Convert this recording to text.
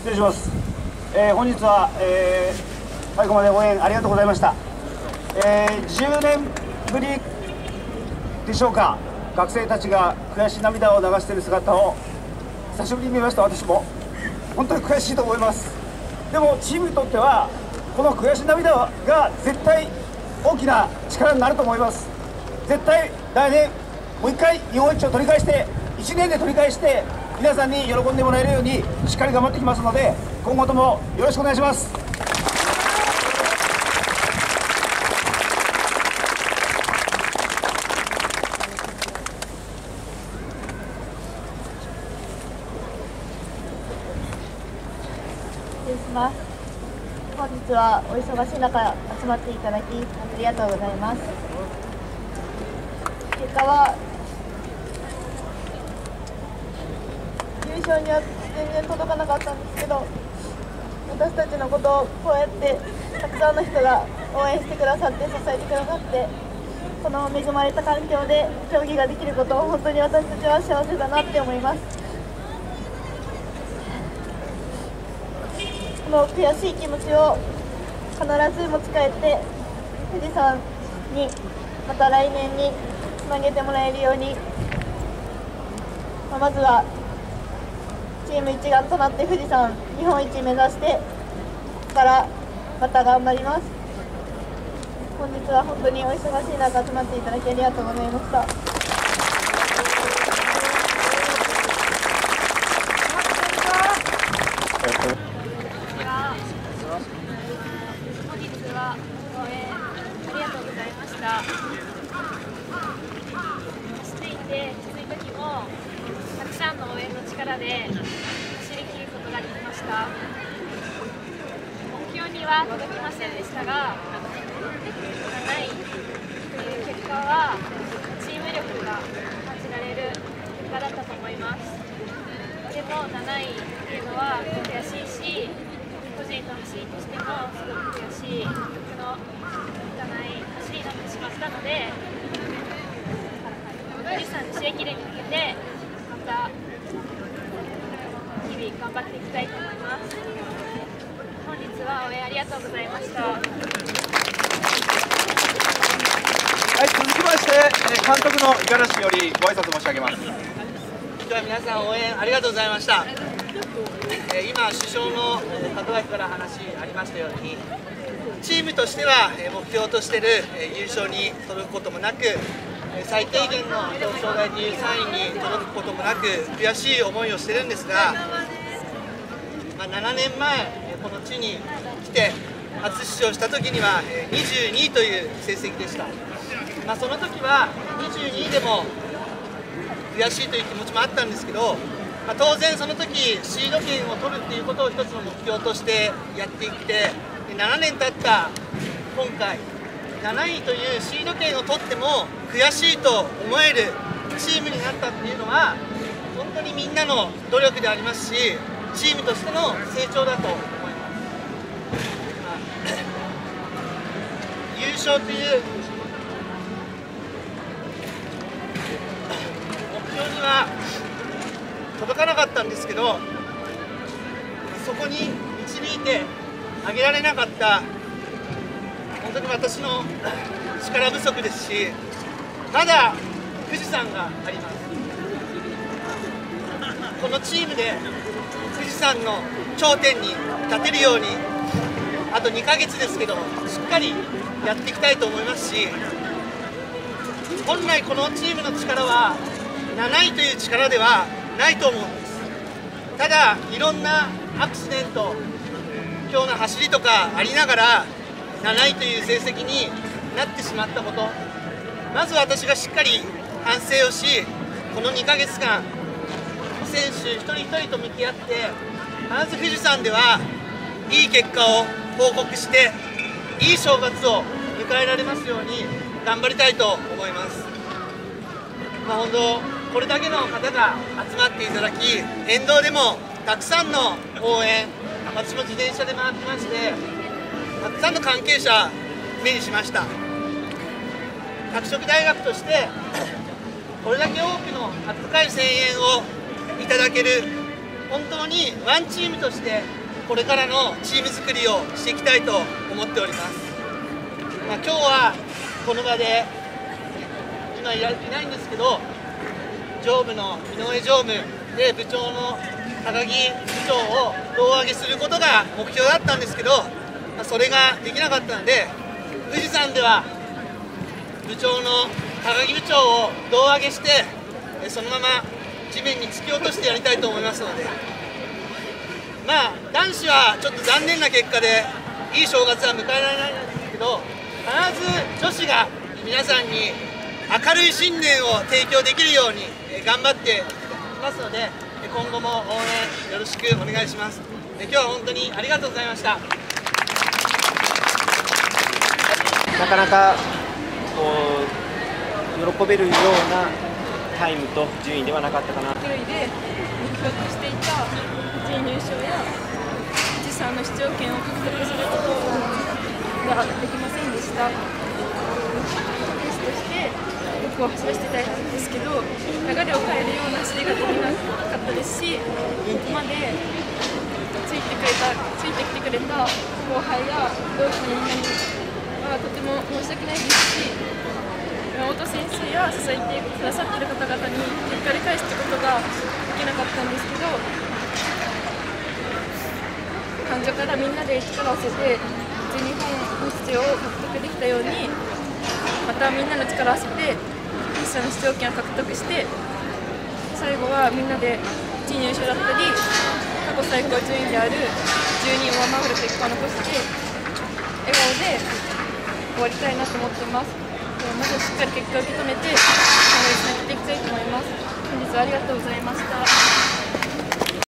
失礼します。本日は、最後まで応援ありがとうございました。10年ぶりでしょうか、学生たちが悔し涙を流している姿を久しぶりに見ました。私も本当に悔しいと思います。でもチームにとってはこの悔し涙が絶対大きな力になると思います。絶対来年もう一回日本一を取り返して、1年で取り返して皆さんに喜んでもらえるようにしっかり頑張ってきますので、今後ともよろしくお願いします。 失礼します。本日はお忙しい中集まっていただきありがとうございます。結果は優勝には全然届かなかったんですけど、私たちのことをこうやってたくさんの人が応援してくださって支えてくださって、この恵まれた環境で競技ができることを本当に私たちは幸せだなって思います。この悔しい気持ちを必ず持ち帰って富士山にまた来年につなげてもらえるように、まずはチーム一丸となって富士山日本一目指して、ここからまた頑張ります。本日は本当にお忙しい中集まっていただきありがとうございました。 本日は応援ありがとうございました。走っていてきつい時もたくさんの応援の力で走り切ることができました。目標には届きませんでしたが、7位という結果はチーム力が感じられる結果だったと思います。でも7位っていうのは悔しいし、個人の走りとしてもすごく悔しい、僕のいかない走りになってしまったので、富士山地駅伝に向けてまた日々頑張っていきたいと思います。本日は応援ありがとうございました。 はい、続きまして監督の五十嵐によりご挨拶申し上げます。 では皆さん応援ありがとうございました。今首相の門脇から話ありましたように、チームとしては目標としている優勝に届くこともなく、最低限の表彰台という3位に届くこともなく悔しい思いをしているんですが、7年前この地に来て初出場した時には22位という成績でした。その時は22位でも悔しいという気持ちもあったんですけど、当然その時シード権を取るっていうことを一つの目標としてやっていって7年経った今回7位というシード権を取っても悔しいと思えるチームになったっていうのは本当にみんなの努力でありますし、チームとしての成長だと思います。優勝という目標には届かなかったんですけど、そこに導いてあげられなかった本当に私の力不足ですし、まだ富士山があります。このチームで富士山の頂点に立てるようにあと2ヶ月ですけどしっかりやっていきたいと思いますし、本来このチームの力は7位という力ではないと思うんです。ただいろんなアクシデント、今日の走りとかありながら7位という成績になってしまったこと、まず私がしっかり反省をし、この2ヶ月間選手一人一人と向き合って必ず富士山ではいい結果を報告していい正月を迎えられますように頑張りたいと思います。本当これだけの方が集まっていただき、沿道でもたくさんの応援、私も自転車で回ってましてたくさんの関係者目にしました。拓殖大学としてこれだけ多くの温かい声援をいただける本当にワンチームとしてこれからのチーム作りをしていきたいと思っております。今日はこの場で今いないんですけど、常務の井上常務で部長の高木部長を胴上げすることが目標だったんですけど、それができなかったので、富士山では部長の高木部長を胴上げして、そのまま地面に突き落としてやりたいと思いますので、男子はちょっと残念な結果でいい正月は迎えられないんですけど、必ず女子が皆さんに明るい新年を提供できるように頑張っていきますので、今後も応援よろしくお願いします。今日は本当にありがとうございました。 なかなか喜べるようなタイムと順位ではなかったかな。 9位で目標としていた1位入賞や富士山の出場権を獲得することができませんでした。レースとして僕を走らせていただいたんですけど、流れを変えるような走りができなかったですし、ここまでついてきてくれた後輩や同期のみんなにはとても申し訳ないですし、山本先生や支えてくださっている方々に結果で返すことができなかったんですけど、感情からみんなで力を合わせて全日本の出場を獲得できたように、またみんなの力を合わせて富士山の出場権を獲得して、最後はみんなで1位入賞だったり過去最高順位である12位を上回る結果を残して笑顔で終わりたいなと思っています。まずしっかり結果を受け止めて、つなげていきたいと思います。本日はありがとうございました。